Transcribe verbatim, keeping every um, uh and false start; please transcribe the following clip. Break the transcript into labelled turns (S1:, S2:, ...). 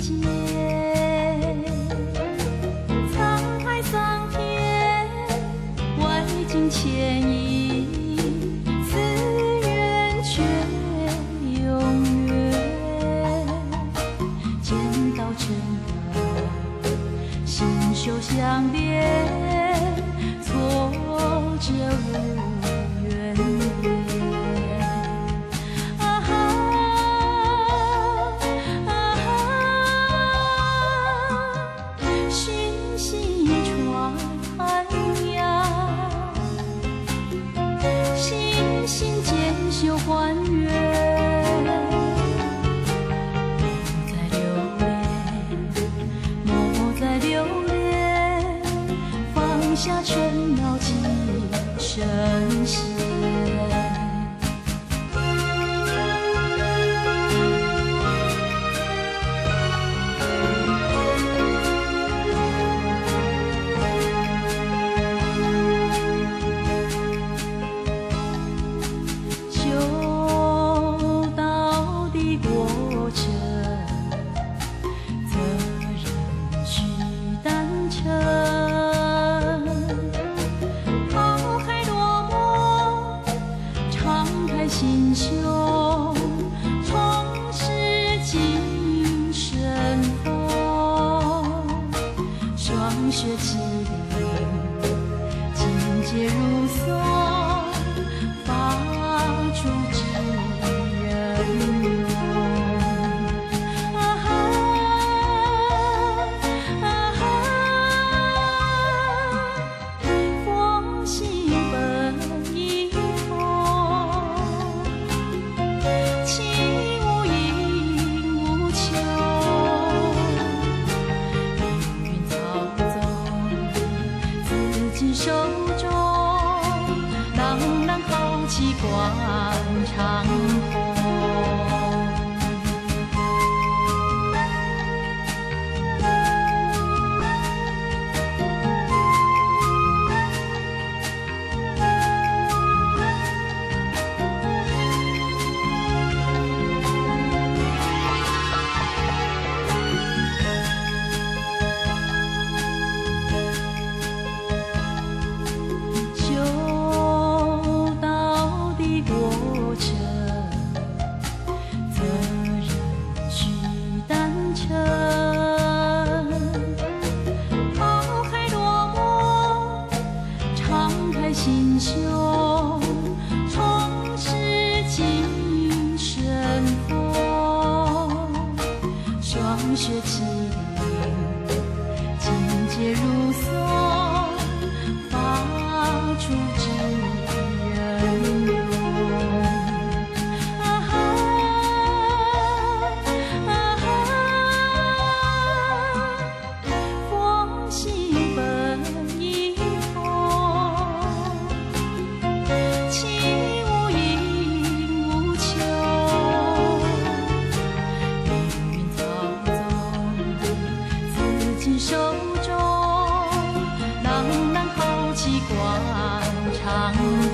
S1: 界，沧海桑田，万境牵引，此缘却永远。剑道成道，心手相连，挫折无缘缘。啊哈啊哈，讯息传扬，心心渐修还原。莫再留恋，放下尘劳尽神仙。修道的过程，责任需担承。抛开落寞，敞开心胸，重拾精神风。霜雪凄凉，境界如松，发出知人勇。啊哈啊哈，佛心本一佛，情无影无求，命运操纵自己手中，朗朗浩气贯长空。修道的过程，责任需担承。抛开落寞，敞开心胸，重拾精神风。霜雪凄凉，境界如松，发出知人勇。啊哈啊哈，佛心本一佛，情无影无求，命运操纵自己手中，朗朗浩气贯长空。